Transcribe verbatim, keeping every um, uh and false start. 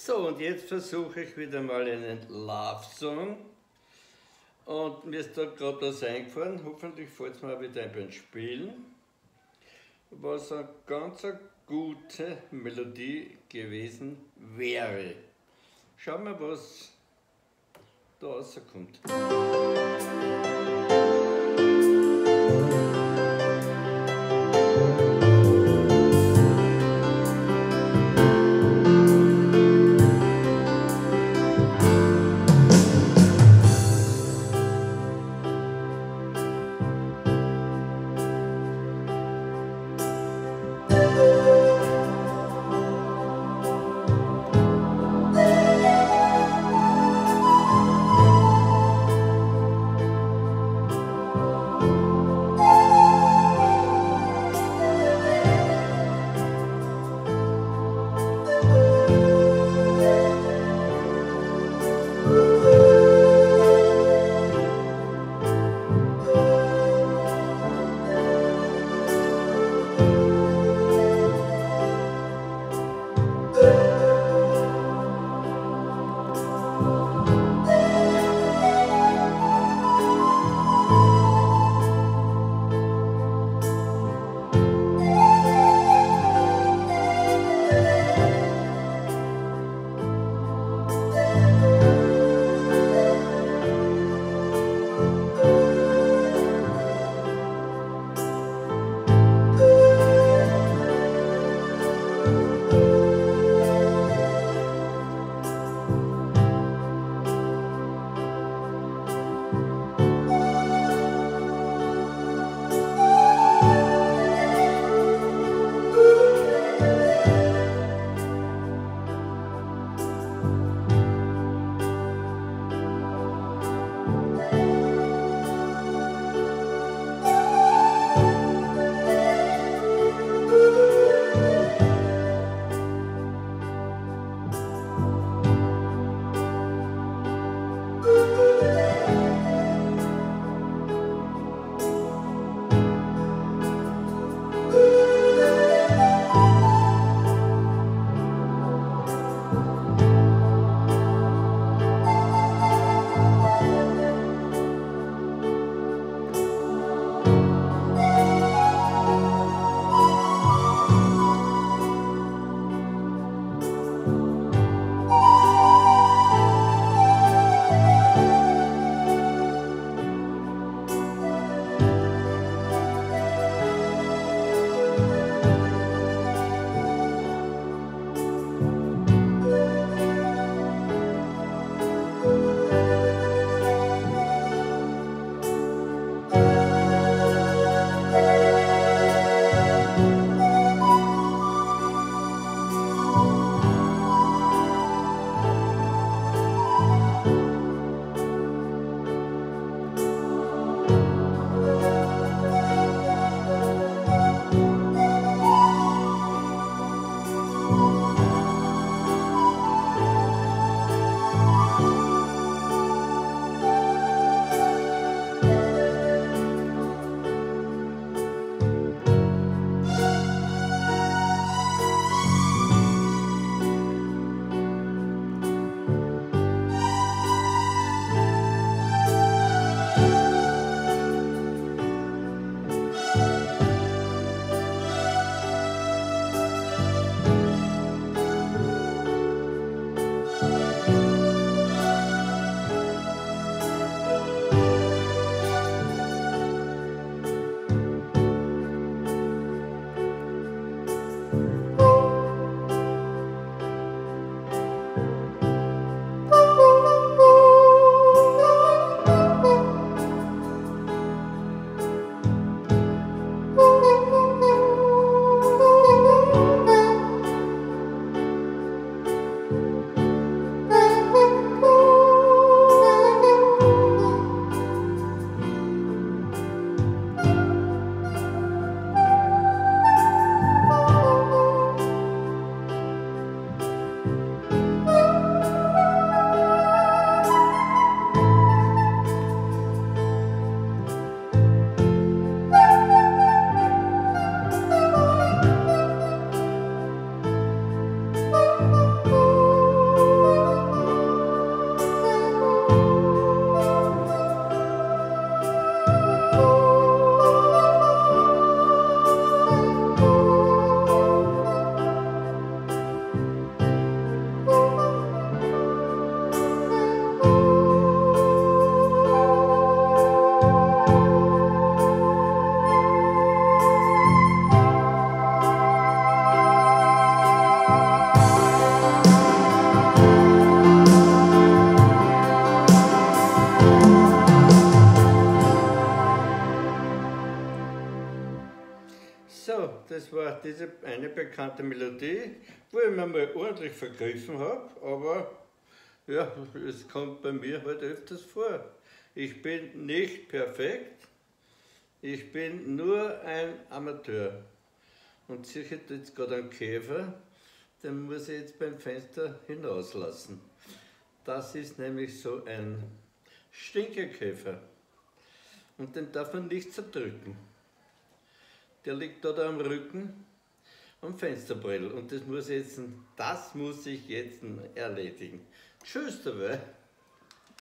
So, und jetzt versuche ich wieder mal einen Love-Song. Und mir ist da gerade was eingefallen, hoffentlich fällt es mir auch wieder ein beim Spielen, was eine ganz eine gute Melodie gewesen wäre. Schauen wir, was da rauskommt. das war diese eine bekannte Melodie, wo ich mir mal ordentlich vergriffen habe, aber ja, es kommt bei mir halt öfters vor. Ich bin nicht perfekt, ich bin nur ein Amateur. Und sicher jetzt gerade einen Käfer, den muss ich jetzt beim Fenster hinauslassen. Das ist nämlich so ein Stinkekäfer. Und den darf man nicht zerdrücken. Der liegt da, da am Rücken am Fensterbrett. Und das muss, jetzt, das muss ich jetzt erledigen. Tschüss dabei.